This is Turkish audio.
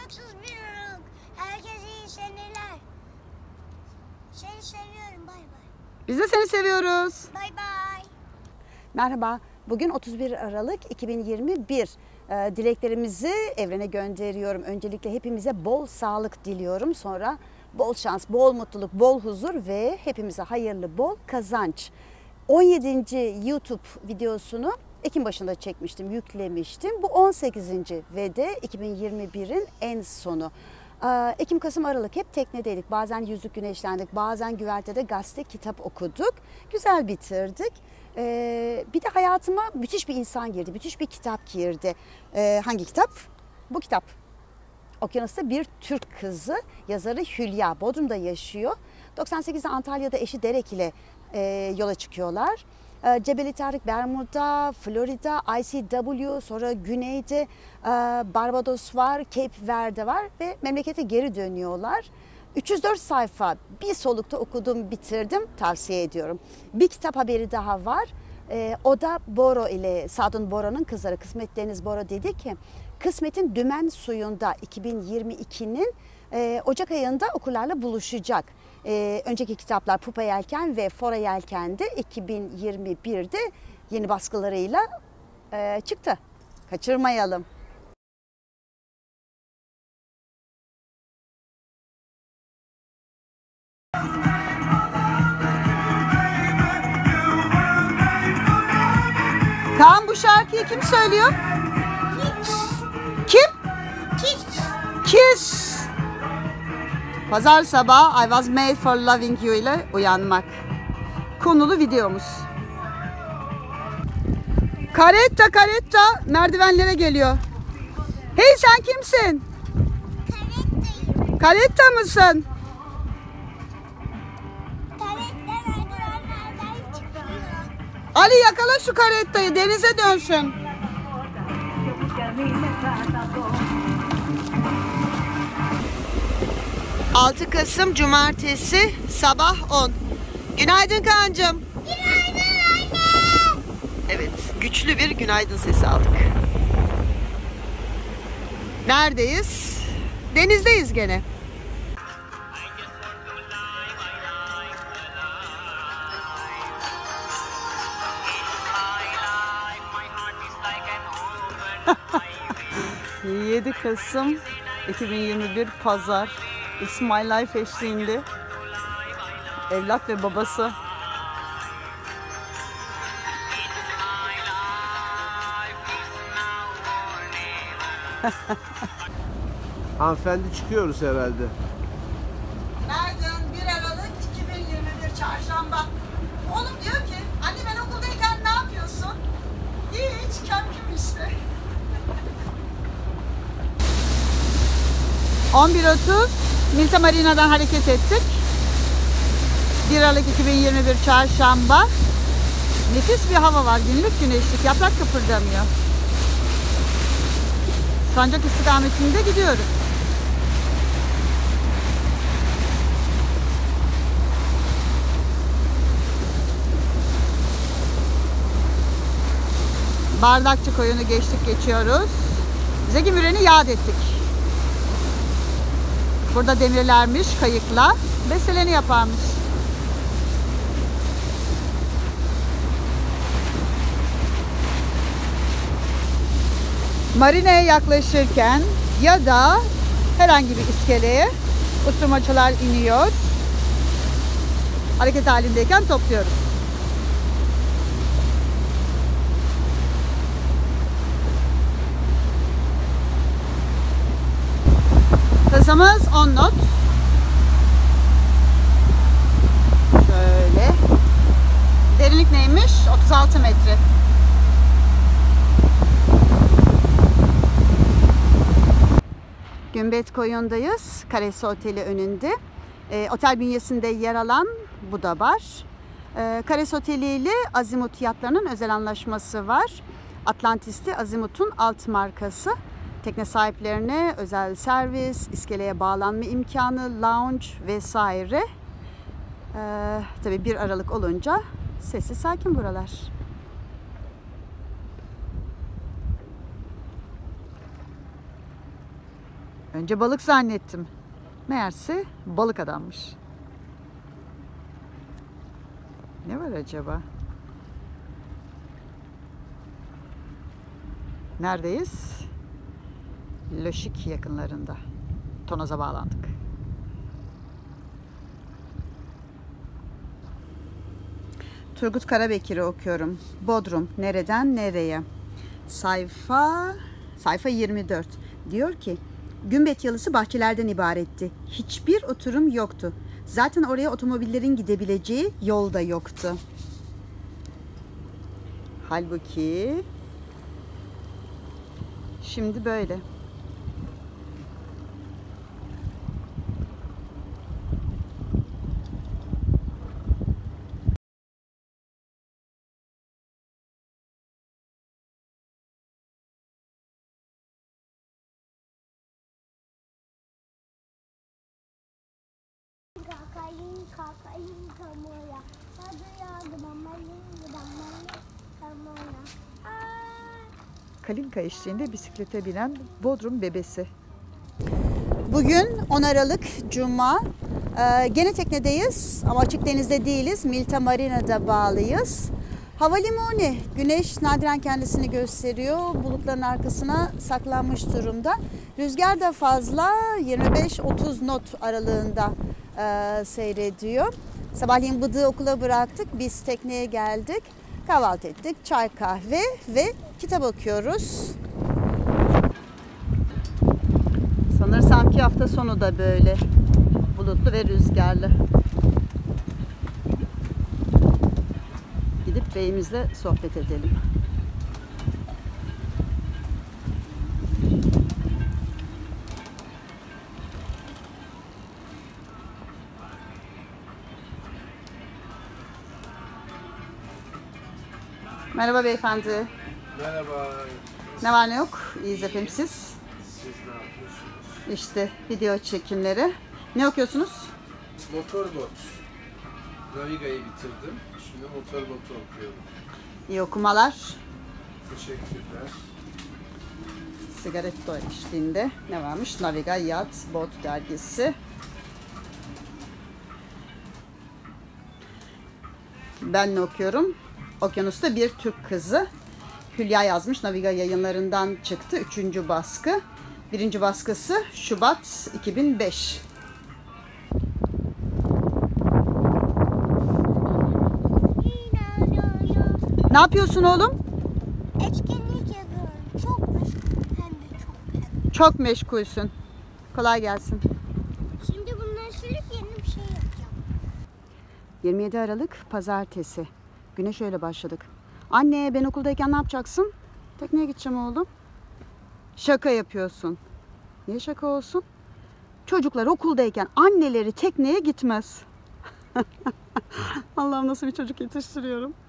31 Aralık. Herkese iyi seneler. Seni seviyorum. Bay bay. Biz de seni seviyoruz. Bay bay. Merhaba. Bugün 31 Aralık 2021. Dileklerimizi evrene gönderiyorum. Öncelikle hepimize bol sağlık diliyorum. Sonra bol şans, bol mutluluk, bol huzur ve hepimize hayırlı bol kazanç. 17. YouTube videosunu Ekim başında çekmiştim, yüklemiştim. Bu 18. ve de 2021'in en sonu. Ekim, Kasım, Aralık hep teknedeydik. Bazen yüzlük güneşlendik, bazen güvertede gazete, kitap okuduk. Güzel bitirdik. Bir de hayatıma müthiş bir insan girdi, müthiş bir kitap girdi. Hangi kitap? Bu kitap. Okyanusta bir Türk kızı, yazarı Hülya. Bodrum'da yaşıyor. 98'de Antalya'da eşi Derek ile yola çıkıyorlar. Cebeli Tarık, Bermuda, Florida, ICW, sonra güneyde Barbados var, Cape Verde var ve memlekete geri dönüyorlar. 304 sayfa bir solukta okudum, bitirdim, tavsiye ediyorum. Bir kitap haberi daha var. O da Boro ile Sadun Boro'nun kızları Kısmet Deniz Boro dedi ki Kısmet'in Dümen Suyu'nda 2022'nin Ocak ayında okurlarla buluşacak. Önceki kitaplar Pupa Yelken ve Fora Yelken'de 2021'de yeni baskılarıyla çıktı. Kaçırmayalım. Kaan, bu şarkıyı kim söylüyor? Kim? Kiss. Pazar sabahı I Was Made For Loving You ile uyanmak. Konulu videomuz. Karetta merdivenlere geliyor. Hey, sen kimsin? Karettayım. Karetta mısın? Karetta merdivenlerden çıkıyor. Ali, yakala şu karettayı, denize dönsün. ...6 Kasım Cumartesi sabah 10. Günaydın Kaan'cığım. Günaydın anne. Evet, güçlü bir günaydın sesi aldık. Neredeyiz? Denizdeyiz gene. ...7 Kasım 2021 Pazar. It's My Life eşliğinde evlat ve babası. Hanımefendi, çıkıyoruz herhalde. Günaydın. 1 Aralık 2021 Çarşamba. Oğlum diyor ki, anne ben okuldayken ne yapıyorsun? Hiç, kömküm işte. 11.30 Milta Marina'dan hareket ettik. 1 Aralık 2021 Çarşamba. Nefis bir hava var. Günlük güneşlik. Yaprak kıpırdamıyor. Sancak istikametinde gidiyoruz. Bardakçı Koyunu geçiyoruz. Zeki Müren'i yad ettik. Burada demirlermiş kayıkla. Besteleni yaparmış. Marina'ya yaklaşırken ya da herhangi bir iskeleye usurmacılar iniyor. Hareket halindeyken topluyoruz. Hızımız 10 knot. Şöyle. Derinlik neymiş? 36 metre. Gümbet Koyun'dayız. Karesi Oteli önünde. Otel bünyesinde yer alan bu da bar. Karesi Oteli ile Azimut Yatları'nın özel anlaşması var. Atlantis'te Azimut'un alt markası. Tekne sahiplerine özel servis, iskeleye bağlanma imkanı, lounge vesaire. Tabii 1 Aralık olunca sessiz sakin buralar. Önce balık zannettim. Meğerse balık adammış. Ne var acaba? Neredeyiz? Löşik yakınlarında. Tonoz'a bağlandık. Turgut Karabekir'i okuyorum. Bodrum nereden nereye? Sayfa 24. Diyor ki Gümbet Yalısı bahçelerden ibaretti. Hiçbir oturum yoktu. Zaten oraya otomobillerin gidebileceği yol da yoktu. Halbuki şimdi böyle. Kakayın kamuya. Hadi yardım amalın kamuya. Kalinka eşliğinde bisiklete binen Bodrum bebesi. Bugün 10 Aralık Cuma. Gene teknedeyiz ama açık denizde değiliz. Milta Marina'da bağlıyız. Hava limoni. Güneş nadiren kendisini gösteriyor. Bulutların arkasına saklanmış durumda. Rüzgar da fazla. 25-30 knot aralığında seyrediyor. Sabahleyin Bıdık'ı okula bıraktık. Biz tekneye geldik. Kahvaltı ettik. Çay, kahve ve kitap okuyoruz. Sanırsam ki hafta sonu da böyle bulutlu ve rüzgarlı. Gidip beyimizle sohbet edelim. Merhaba beyefendi. Merhaba. Ne var ne yok? İyiyiz efendim siz. Siz ne yapıyorsunuz? İşte video çekimleri. Ne okuyorsunuz? Motorbot. Naviga'yı bitirdim. Şimdi motorbotu okuyorum. İyi okumalar. Teşekkürler. Sigaretto eşliğinde ne varmış? Naviga Yat Bot dergisi. Ben ne okuyorum? Okyanusta bir Türk kızı. Hülya yazmış. Naviga yayınlarından çıktı. 3. baskı. 1. baskısı Şubat 2005. Ne yapıyorsun oğlum? Etkinlik yapıyorum. Çok meşgul. Hem de çok. Çok meşgulsün. Kolay gelsin. Şimdi bunları silip yeni bir şey yapacağım. 27 Aralık Pazartesi. Güne şöyle başladık. Anne ben okuldayken ne yapacaksın? Tekneye gideceğim oğlum. Şaka yapıyorsun. Niye şaka olsun? Çocuklar okuldayken anneleri tekneye gitmez. Allah'ım nasıl bir çocuk yetiştiriyorum.